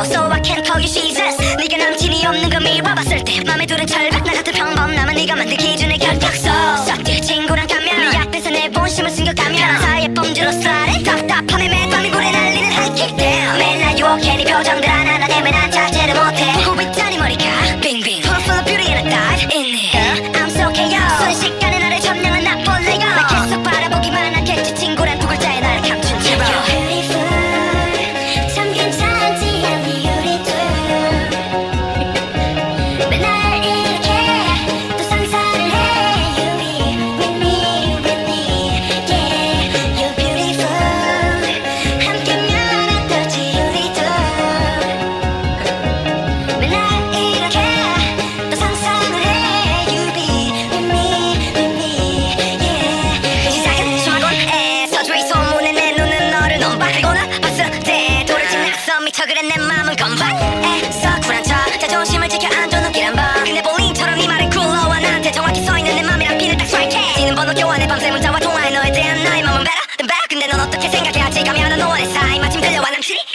So I can't call you Jesus. 네가 남친이 없는 걸 미뤄봤을 때 맘에 두른 철벽. 나 같은 평범남은 네가 만든 기준의 결격소. 썩지 친구랑 가면 네 앞에서 내 본심을 숨겼다면 편한 사이의 범주로 쌀에 답답함에 매번 얼굴에 날리는 하이킥 down. 맨날 유혹해 네 표정들 하나하나 내면 난 자제를 못해. 보고 있자니 머리가 빙빙 Full of beauty and a dive in it. I'm so chaos. 순식간에 나를 점령한 나 볼래요. 나 계속 바라보기만 하겠지. 친구란 두 글자에 나를 감춘 채로 You're beautiful. 참 괜찮지 않니 우리 둘. 맨날 이렇게 또 상상을 해. You be with me, with me, yeah. You're beautiful. 함께면 어떨지 우리 둘. 맨날 이렇게 또 상상을 해. You be with me, with me, yeah. 시작은 중화곤 서주의 소문에 내 눈은 너를 너무 바라고나 봤을 때 돌을 지나서 미쳐 그래 내 맘은 건방에서 쿨한 척 자존심을 지켜 안줘 눈길한 번. 근데 볼링처럼 네 말은 쿨러와 나한테 정확히 서있는 내 맘이랑 핀을 딱 스트라이크해. 지는 번호 교환해 밤새 문자와 통화해 너에 대한 나의 맘은 better than better. 근데 넌 어떻게 생각해 아직 감이 하나 노원의 사이 마침 들려와 남친이